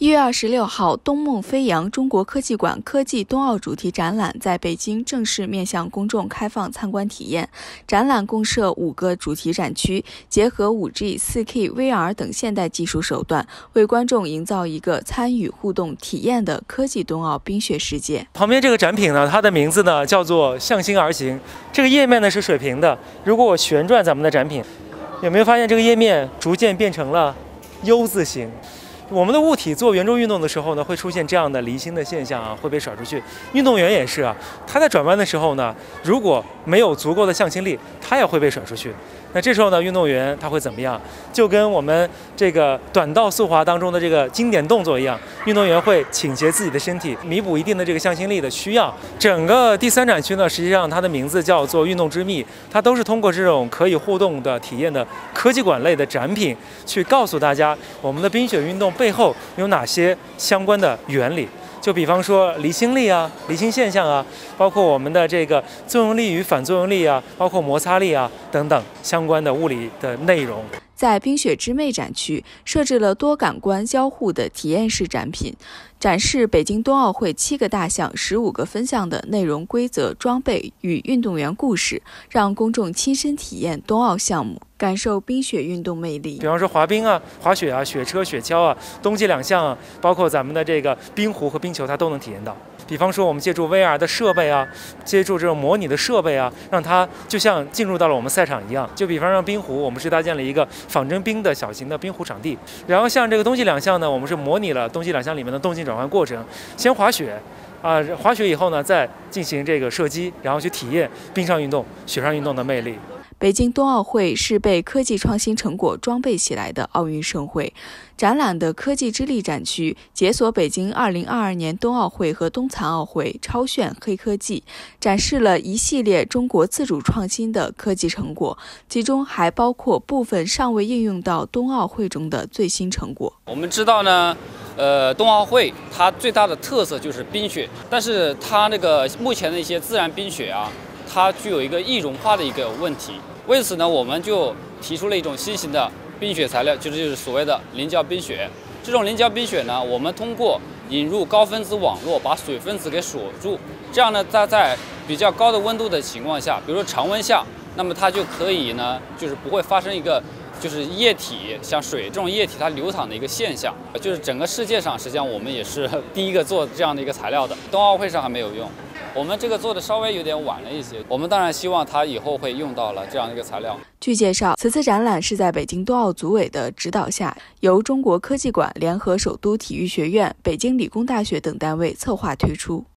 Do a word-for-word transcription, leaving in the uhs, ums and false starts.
一月二十六号，东梦飞扬中国科技馆科技冬奥主题展览在北京正式面向公众开放参观体验。展览共设五个主题展区，结合 五 G、四 K、V R 等现代技术手段，为观众营造一个参与互动体验的科技冬奥冰雪世界。 旁边这个展品呢，它的名字呢叫做向心而行。这个页面呢是水平的，如果我旋转咱们的展品，有没有发现这个页面逐渐变成了 U 字形？我们的物体做圆周运动的时候呢，会出现这样的离心的现象啊，会被甩出去。运动员也是啊，他在转弯的时候呢，如果没有足够的向心力，他也会被甩出去。那这时候呢，运动员他会怎么样？就跟我们这个短道速滑当中的这个经典动作一样，运动员会倾斜自己的身体，弥补一定的这个向心力的需要。整个第三展区呢，实际上它的名字叫做运动之秘，它都是通过这种可以互动的体验的科技馆类的展品，去告诉大家我们的冰雪运动背后有哪些相关的原理。就比方说离心力啊、离心现象啊，包括我们的这个作用力与反作用力啊，包括摩擦力啊等等相关的物理的内容。 在冰雪之魅展区设置了多感官交互的体验式展品，展示北京冬奥会七个大项、十五个分项的内容、规则、装备与运动员故事，让公众亲身体验冬奥项目，感受冰雪运动魅力。 比方说滑冰啊、滑雪啊、雪车、雪橇啊，冬季两项啊，包括咱们的这个冰壶和冰球，它都能体验到。比方说我们借助 V R 的设备啊，借助这种模拟的设备啊，让它就像进入到了我们赛场一样。就比方说冰壶，我们是搭建了一个仿真冰的小型的冰壶场地。然后像这个冬季两项呢，我们是模拟了冬季两项里面的动静转换过程。先滑雪啊、呃，滑雪以后呢，再进行这个射击，然后去体验冰上运动、雪上运动的魅力。 北京冬奥会是被科技创新成果装备起来的奥运盛会。展览的科技之力展区解锁北京二零二二年冬奥会和冬残奥会超炫黑科技，展示了一系列中国自主创新的科技成果，其中还包括部分尚未应用到冬奥会中的最新成果。 我们知道呢，呃，冬奥会它最大的特色就是冰雪，但是它那个目前的一些自然冰雪啊，它具有一个易融化的一个问题。为此呢，我们就提出了一种新型的冰雪材料，就是就是所谓的凝胶冰雪。这种凝胶冰雪呢，我们通过引入高分子网络，把水分子给锁住，这样呢，它在比较高的温度的情况下，比如说常温下，那么它就可以呢，就是不会发生一个就是液体像水这种液体它流淌的一个现象。就是整个世界上，实际上我们也是第一个做这样的一个材料的，冬奥会上还没有用。我们这个做的稍微有点晚了一些，我们当然希望它以后会用到了这样一个材料。 据介绍，此次展览是在北京冬奥组委的指导下，由中国科技馆联合首都体育学院、北京理工大学等单位策划推出。